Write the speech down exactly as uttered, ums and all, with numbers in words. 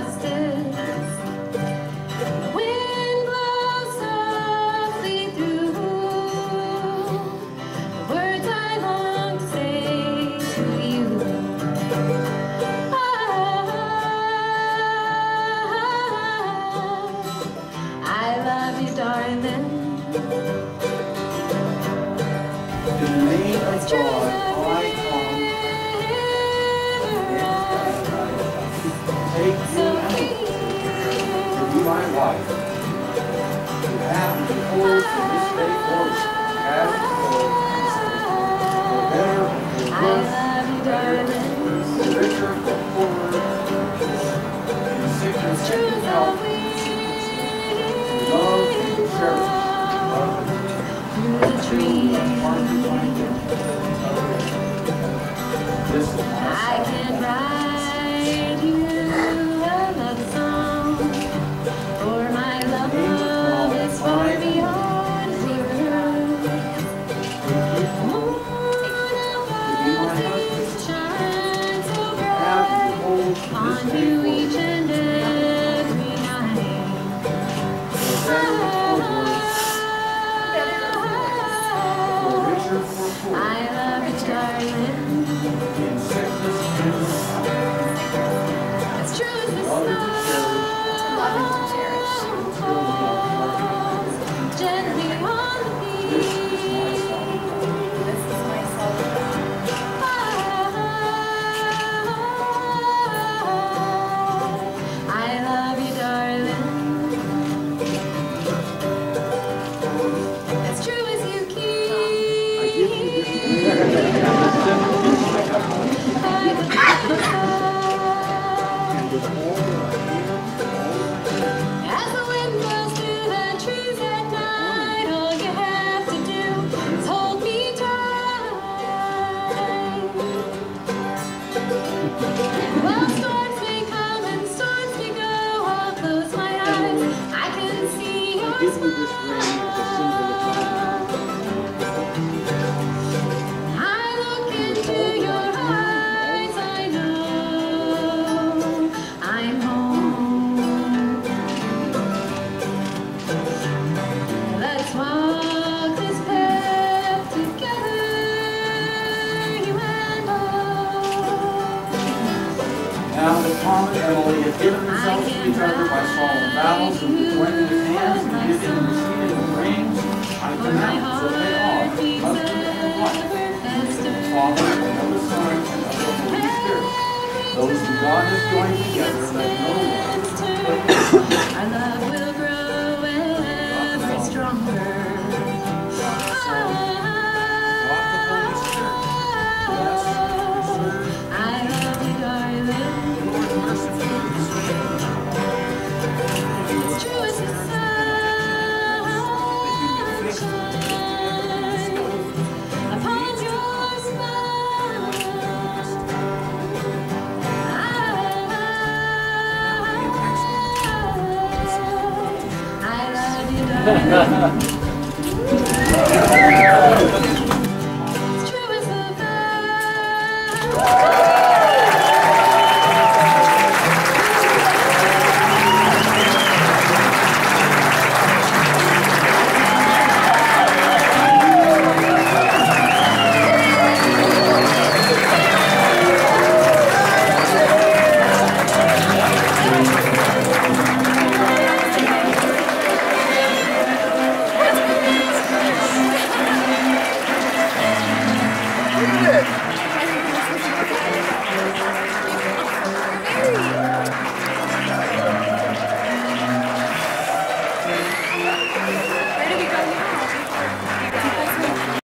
justice. The wind blows softly through the words I long to say to you. I love you, darling. In the name of God, I come. Take you to be my wife. To have the whole from this day forward, as for better or worse, for richer or poorer, in sickness and in health, love and cherish. I can write you a love song, for my love is far beyond words. The moon always shines so bright on you each and every night. I love you, darling. In sickness and As true as the snow falls gently on the beach. This is my soul. I love you, darling. As true as you keep. As the wind blows through the trees at night, all you have to do is hold me tight. Well, storms may come and storms may go, I'll close my eyes, I can see your smile. I look into your eyes, I know I'm home. Let's walk this path together, you and I. now that Tom and Emily have given themselves to each other by solemn vows and joining his hands and giving and receiving the rings, I pronounce that they are husband and wife, the Father and of the Son and of the Holy Spirit. Those who God has joined together, let no one put Our love will grow ever stronger. I love you, darling. As true as the sun shines upon your smile. I love you, darling. As true as the sun.